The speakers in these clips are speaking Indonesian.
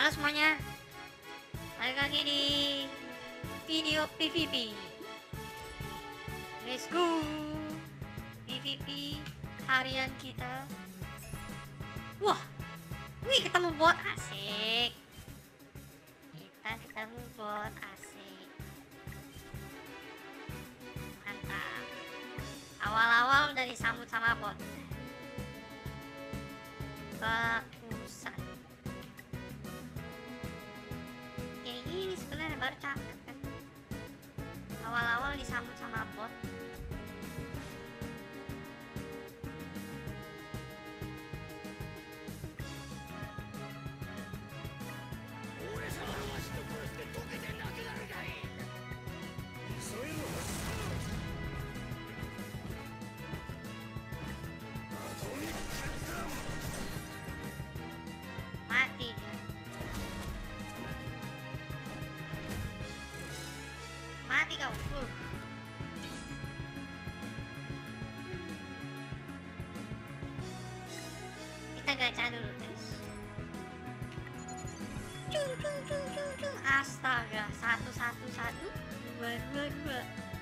Halo semuanya, balik lagi di video PvP. Let's go PvP harian kita. Wah, wih ketemu bot asik. Kita ketemu bot asik. Mantap. Awal-awal udah disambut sama bot. Bagusan. Kayak gini sebenarnya baru cakep kan. Awal-awal disambut sama bot. Mati. Mati kau. Kita gacha dulu guys. Cung. Astaga, 111 222.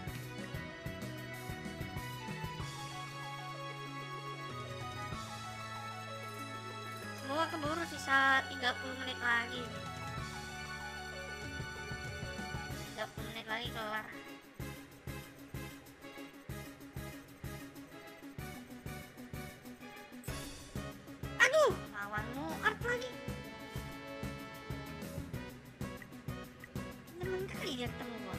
Semoga keburu, sisa 30 menit lagi. 30 menit lagi kelar. Aduh, lawanmu art lagi. Demen kali dia ketemu gua.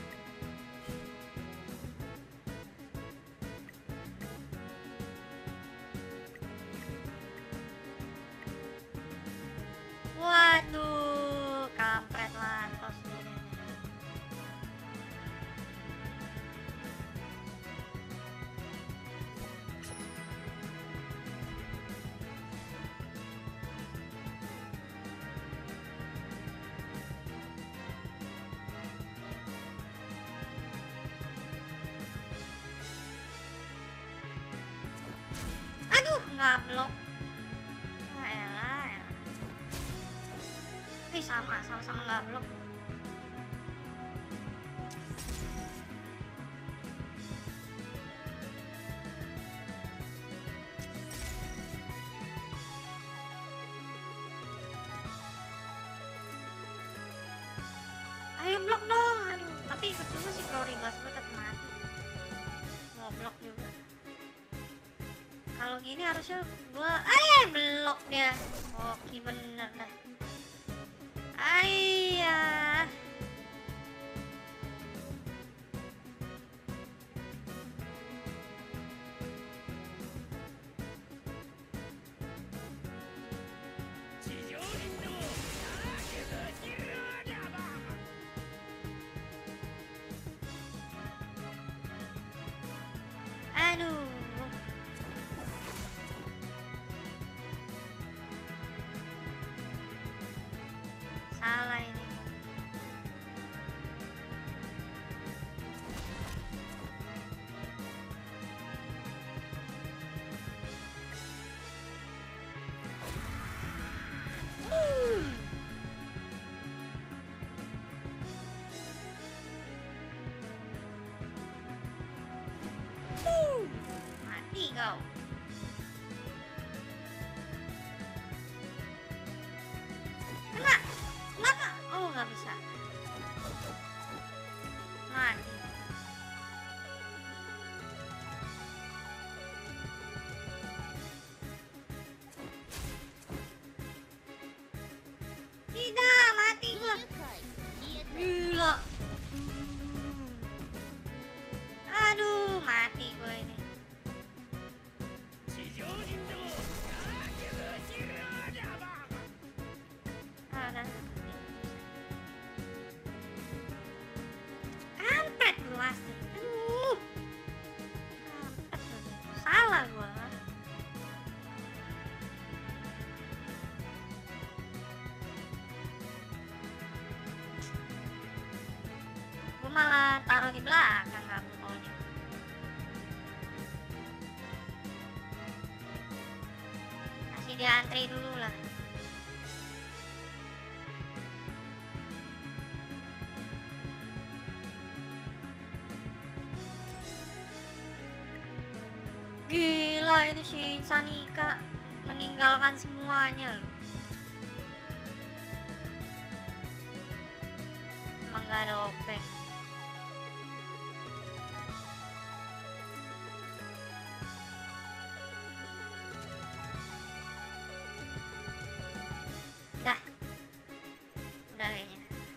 Waduh, kampret lantos ini. Aduh, nggak blok. Elah. Sama-sama nggak blok. Ayo blok dong. Aduh, tapi percuma sih prioritas gue tetap mati. Mau blok juga. Kalau gini harusnya gua blok dia. Oke, bener dah. Ayah. Aduh. Salah ini. Mati kau. Kena. Kenapa? Oh, nggak bisa. Mati. Tidak, mati gua. Gila. Aduh, mati gua ini. Ada. Kampret lu asli. Aduh. Kampret lu. Salah gua. Gua malah taruh di belakang kamu maunya. Kasih dia antri dulu lah. Gila itu si Sanika meninggalkan semuanya loh. Emang gak ada openg. Dah. Udah kayaknya.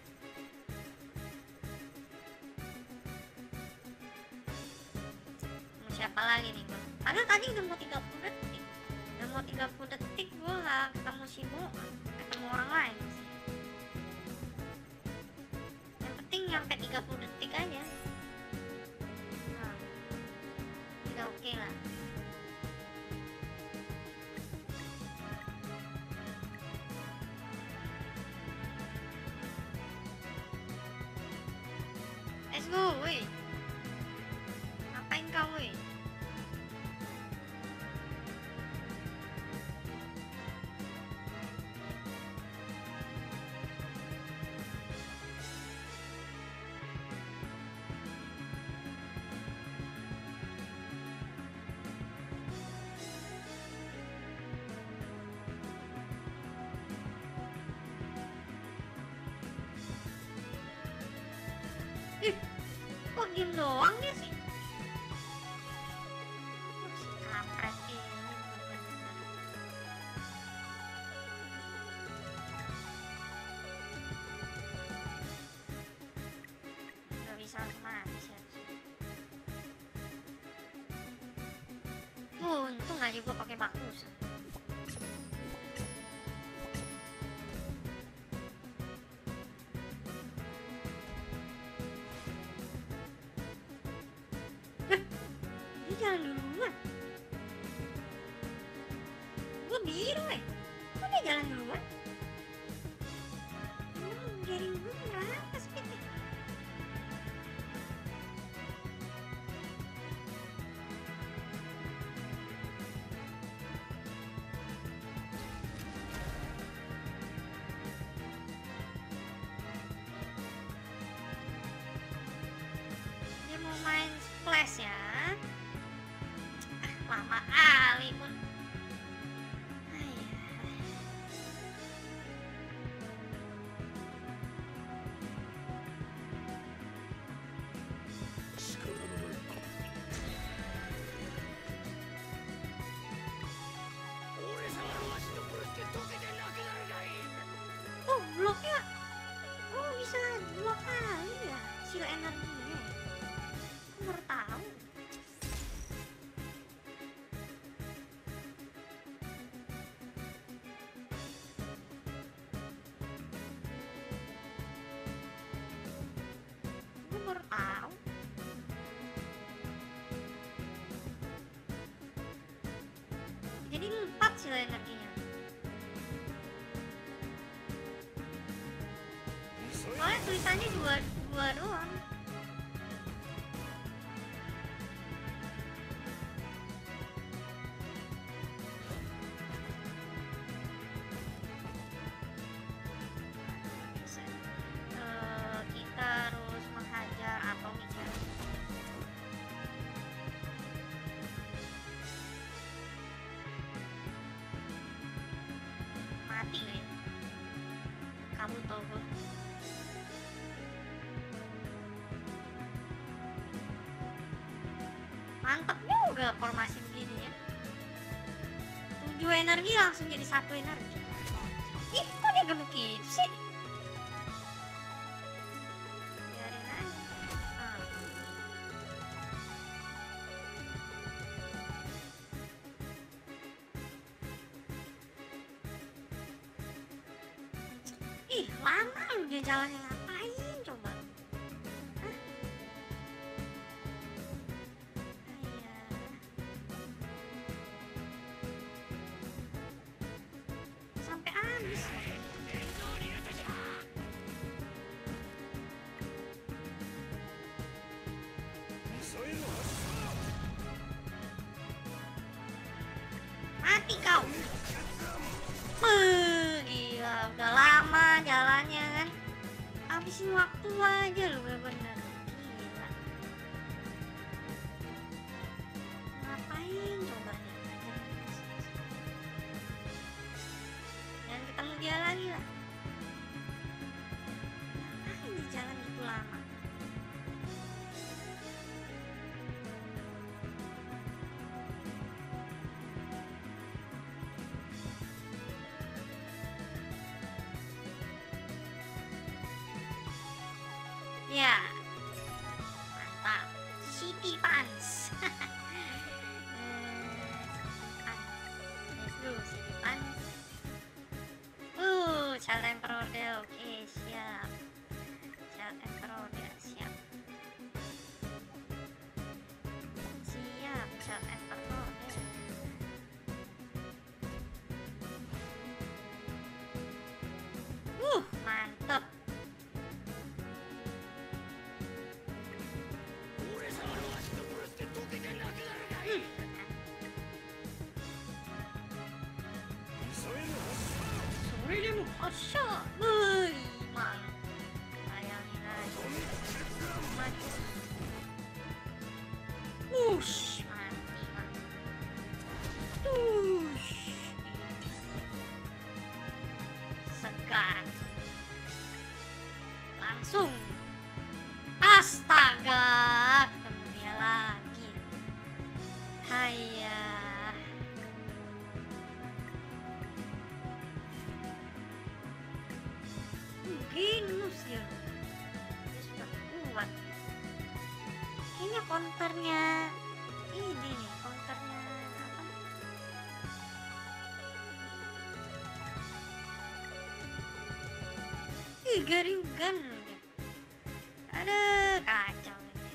Mau siapa lagi nih bang? Padahal tadi udah mau 30 detik. Udah mau 30 detik gue gak ketemu si Mo. Ketemu orang lain sih. Yang penting nyampe 30 detik aja. Nah, udah oke lah. Let's go, woi. Ngapain kau, woi? Ih, kok diem doang dia sih? Si kampret ini bener-bener. Gak bisa mati sih. Untung aja gue pakai bakusan. Dia jalan duluan. Gue biru kok dia jalan duluan? Dari gue berapa speednya? Dia mau main splash ya. Lama kali pun. Oh, bloknya. Oh, bisa 2 kali ya sil energinya. Aku baru tahu. Gue baru tahu. Jadi 4 sil energinya. Soalnya tulisannya dua doang. Kita harus menghajar atomiknya. Mati gak ya? Kamu tau gue. Mantap juga formasi begini ya. 7 energi langsung jadi 1 energi. Ih, kok dia gemuk gitu sih? Biarin aja. Ih, lama lu dia jalannya, ngapain coba? Hah? Ayah. Sampai habis. Mati kau. Gila, udah lama jalannya kan. Habisin waktu aja lu bener-bener. Gila. Ngapain coba nih? Ya, mantap. City Punch. Let's go, City Punch. Child Emperor deh, oke siap. Child Emperor ya, siap. Siap, Child Emperor deh. Mantap. Sore demo, asya, mang. Bayangin aja. Mati. Mati, mang. Segar. Langsung. Astaga, ketemu dia lagi. Haiya. Genus ya. Dia sudah kuat. Kayaknya counternya ini nih, counternya apa? Garingan. Ada kacau ini.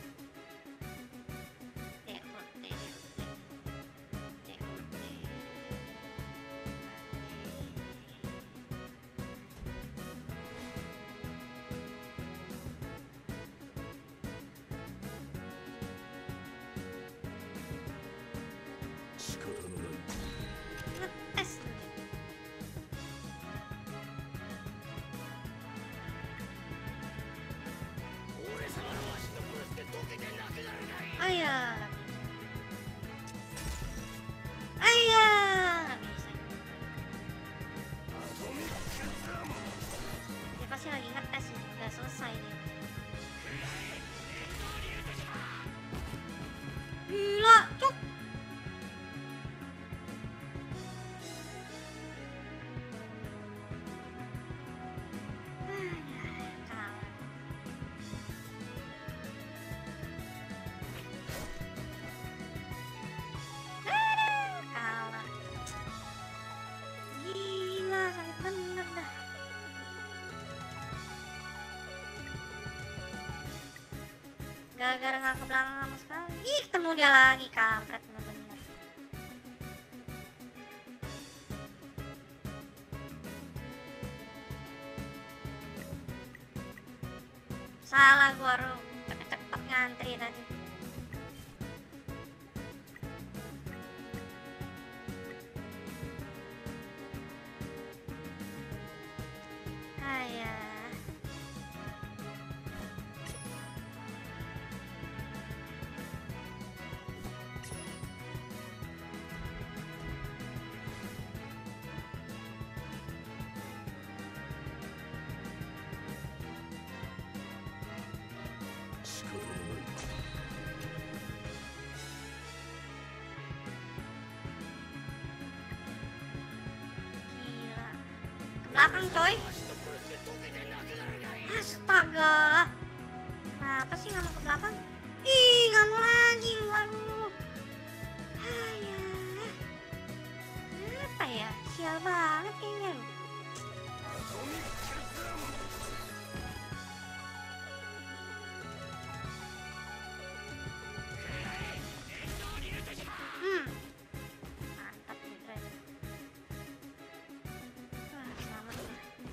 Ngetes tuh. Ayah. Ayah. Bisa. Dia pasti lagi ngetes nih. Udah selesai nih. Gila, cuk. Kalah. Kalah. Gila, sakit bener dah. Gara-gara nggak ke belakang sama sekali. Ih, ketemu dia lagi, kampret bener-bener. Salah gua, Rum. Cepet-cepet ngantri tadi. Ayah. Gila. Ke belakang, coy. Astaga. Kenapa sih nggak mau ke belakang? Ih, nggak mau lagi. Waduh. Ayah. Apa ya? Sial banget kayaknya lu. Mantap nih, keren. Selamat lah.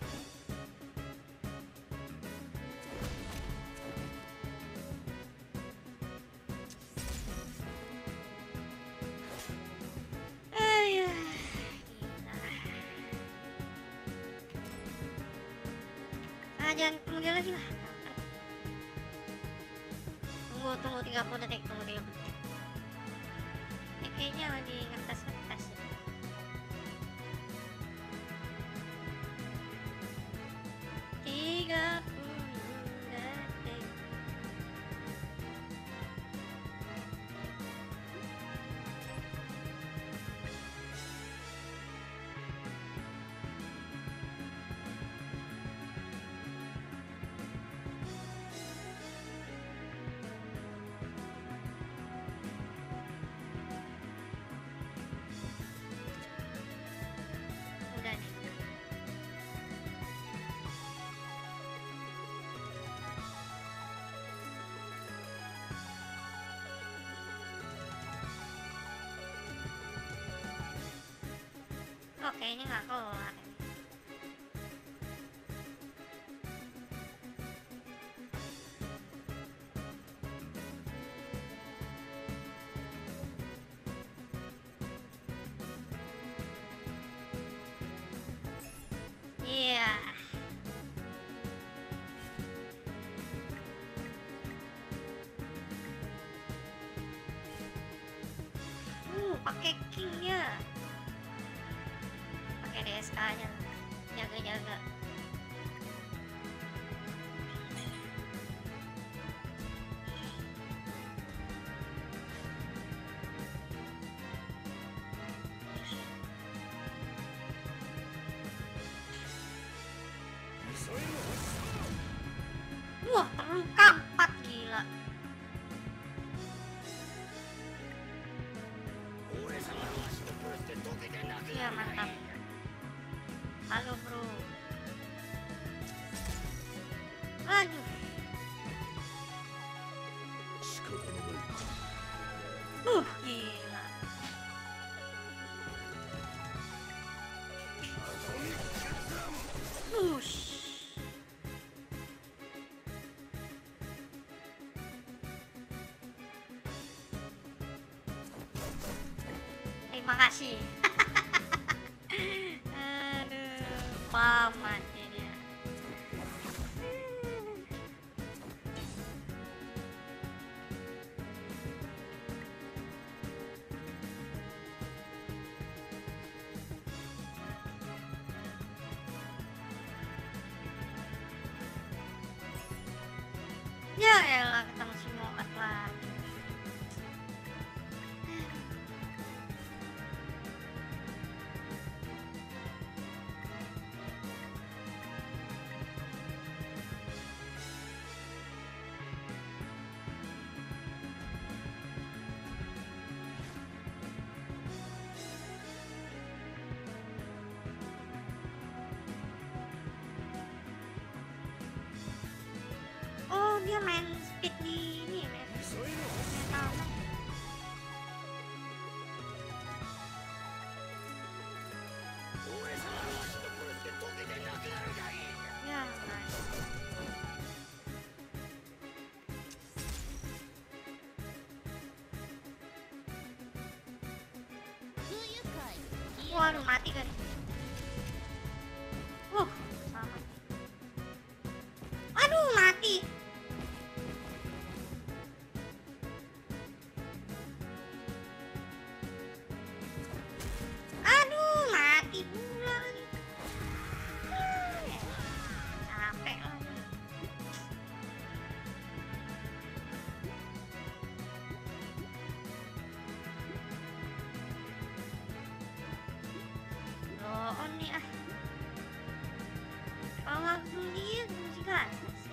Ayah. Gila. Jangan ketemu dia lagi lah. Tunggu 30 detik, tunggu 30 detik. Ini kayaknya lagi ngetes-ngetes. 30 detik. kayaknya nggak kelar. Iya. Pakai kingnya, pakai DSK nya, jaga-jaga. Wah, terluka 4, gila. Ya, mantap. Halo, bro. Aduh. Gila. Terima kasih. Aduh, pamannya dia. Ya elah, ketemu si Moat lagi. Oh, dia main speed di ini ya, metal. Ya, nice. Waduh, mati kan. Sama. Aduh, mati. Aduh, mati pula lagi. Capek lagi. On nih ah. Kalau waktu dia musik kan.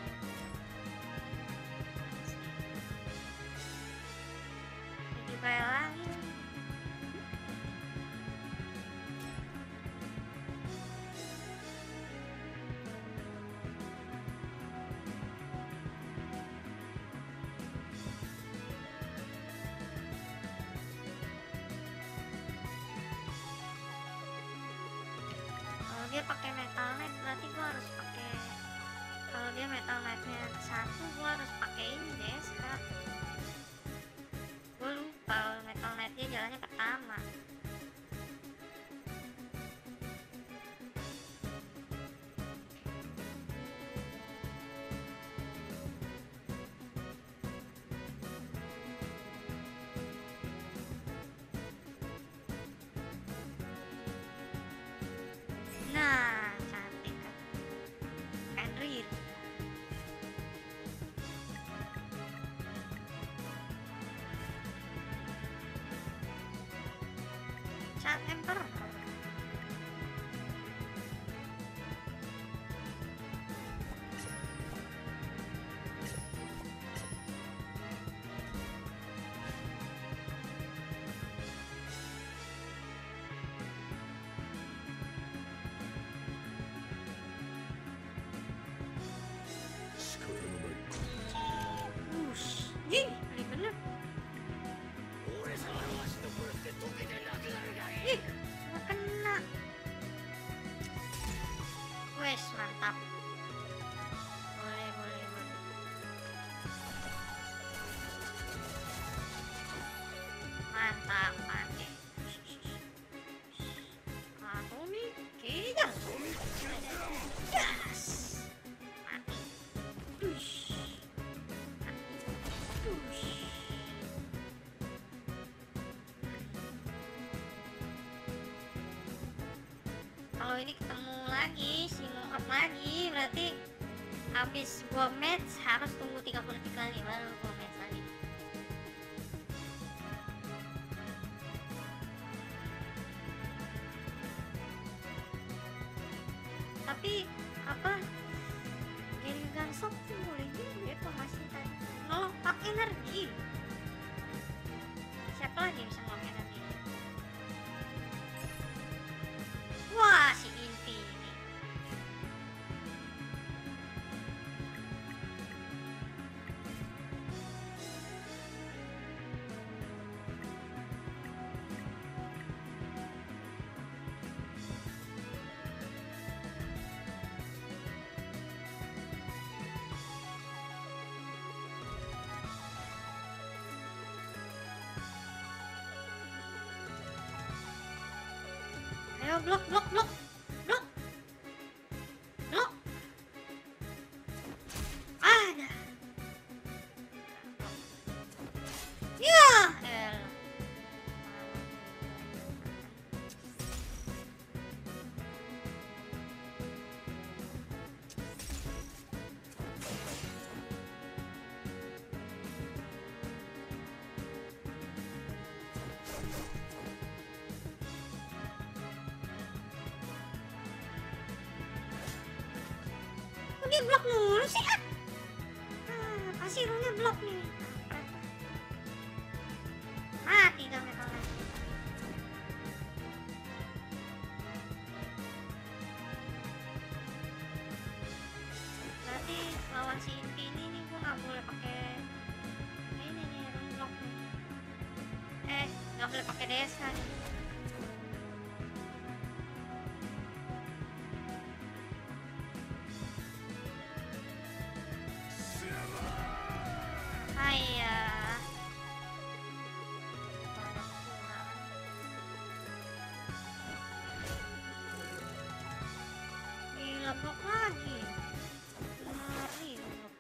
Jadi kayak lagi. Kalau dia pakai metal net berarti gua harus pakai, kalau dia metal netnya 1 gua harus pakai ini deh sekarang. Gua lupa metal netnya jalannya pertama. Nah, cantik kan. Henry. Chat Emperor. Ih, beli bener. Ih, mantap pakai atomic kejam gas mati dush mati dush. Kalau ini ketemu lagi si Mohawk lagi berarti habis gua match harus tunggu 30 detik lagi baru gua match lagi. Tapi apa Gengar Shock tuh boleh juga ya masih tadi ngelopak energi. Siapa lagi bisa ngelopak energi? Wah si Inti ini. Ayo blok blok blok blok blok. Ada. Ya elah. Kok dia blok mulu sih kan? Kasih runya blok nih. Mati dah metalnya. Berarti lawan si Inti ini nih gua nggak boleh pakai ini nih rune blok nih. Nggak boleh pakai desa nih. Ayah. Gila blok lagi. Lari blok.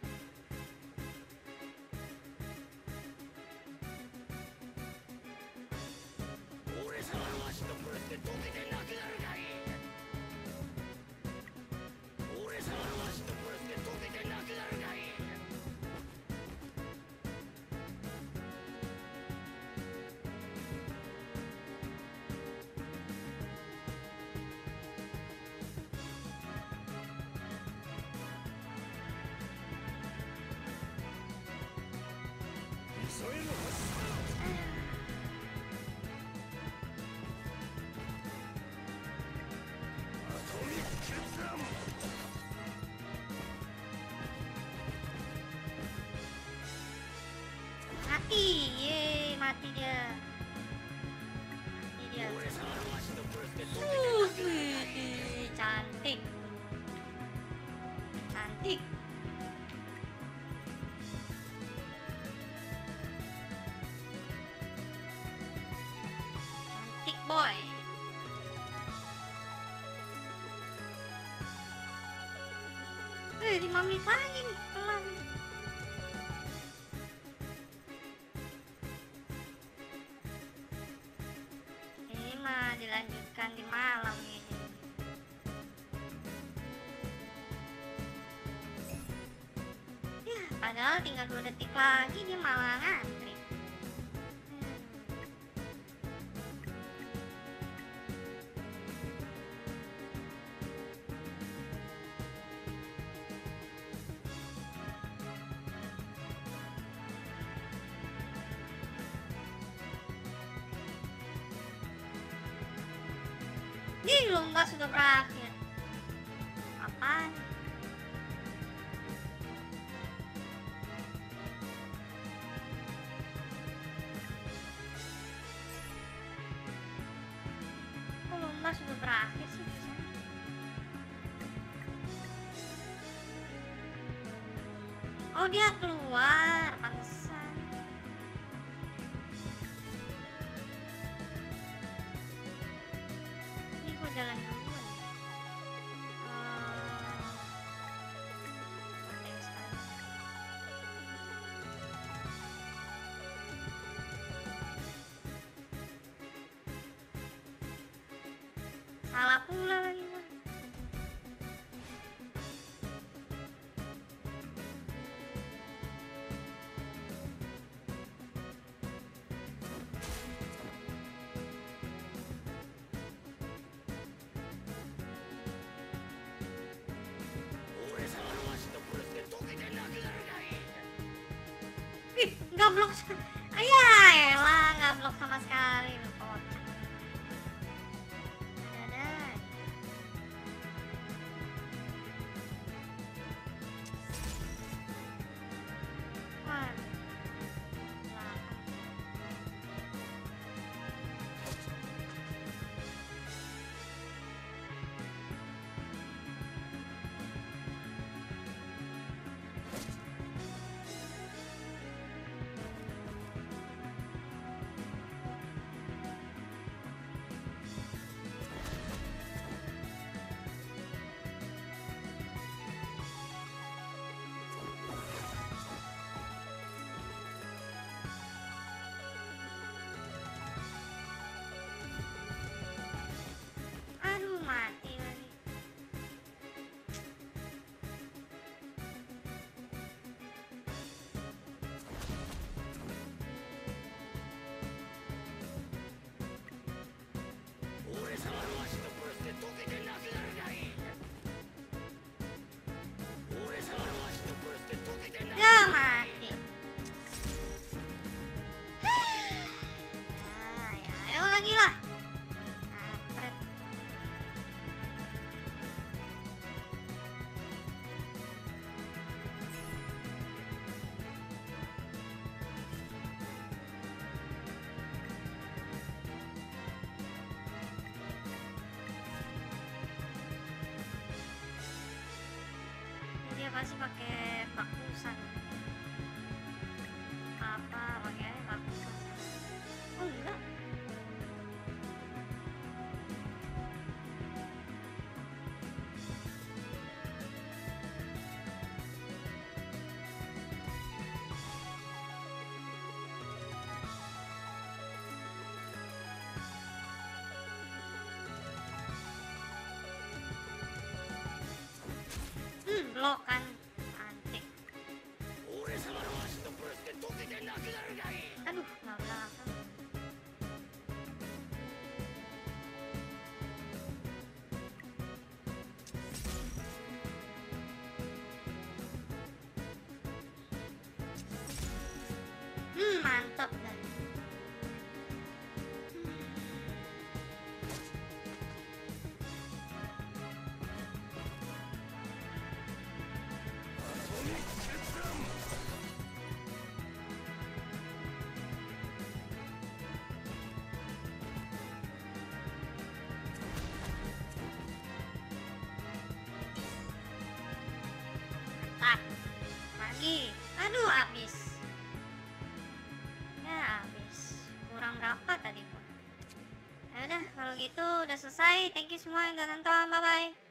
Mati, ye, mati dia. Mati dia. Wih, cantik. Cantik. Cantik boy. Eh, 5 menit lagi nih, pelan. Ini mah dilanjutkan di malam ini. Ya, padahal tinggal 2 detik lagi dia malah ngantri. Ih, lomba sudah berakhir. Apaan? Kok lomba sudah berakhir sih? Oh, dia keluar, pantesan. jalan duluan? Aneh sekali. Salah pula lagi gua. Ih, nggak blok. Ayah, elah, nggak blok sama sekali lu kocak. Dadah. Wah, belakang. Aduh, mati lagi. Ya, mati. Ah, ya, ayo lagi lah. Kampret. Dia pasti pakai bakusan. Apa pakai bakusan? Oh enggak. Blok kan. Antik. Aduh, nggak belakang. Mantap dah. Tak. Lagi. Aduh, habis. Ya, habis. Kurang berapa tadi gua? Ya udah, kalau gitu udah selesai. Thank you semua yang udah nonton. Bye bye.